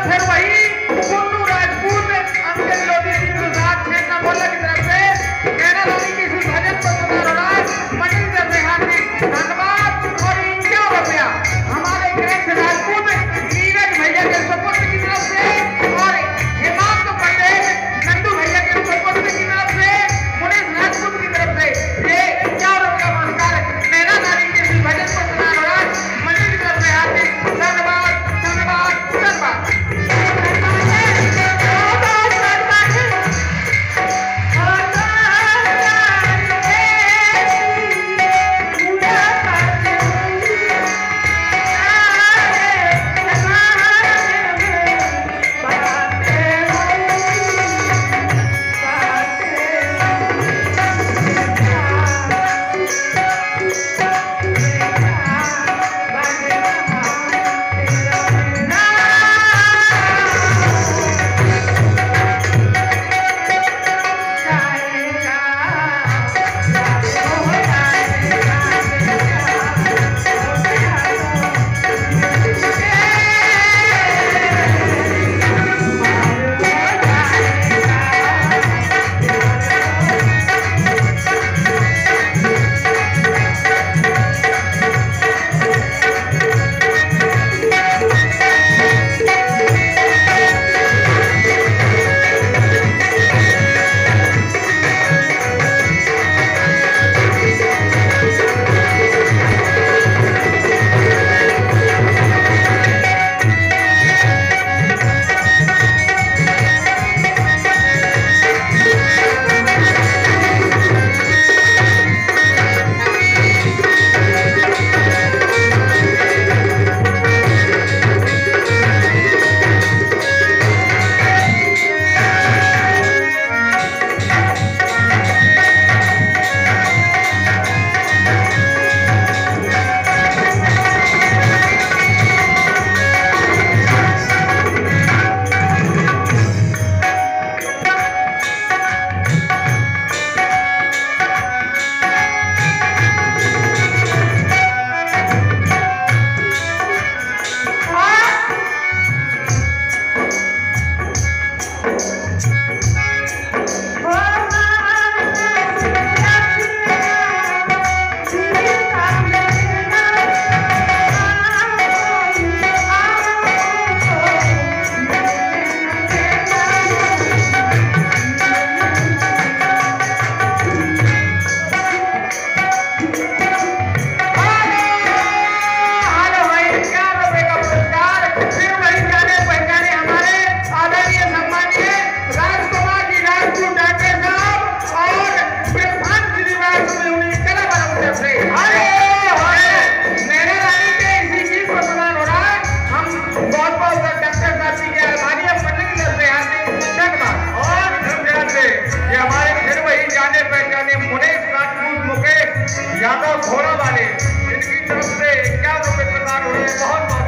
फिर वही कुन्नू राजपूत अंकल लोधी सिंह गुजरात क्षेत्र बोला की तरफ से नैना रानी की इस भजन को सुना रहा मंडल की तरफ से हार्दिक धन्यवाद और 51 रुपया हमारे ग्रंथ राजपूत नीरज भैया के सुपुत्र की तरफ से और हेमंत पटेल नंदू भैया के सुपुत्र की तरफ से मुनीष राजपूत की तरफ से ये 51 रुपया पुरस्कार नैना रानी के इस भजन को सुना रहा मंडल की तरफ से हार्दिक धन्यवाद धन्यवाद धन्यवाद। यादव घोड़ा वाले इनकी तरफ से 51 रुपए प्रदान हुए बहुत बहुत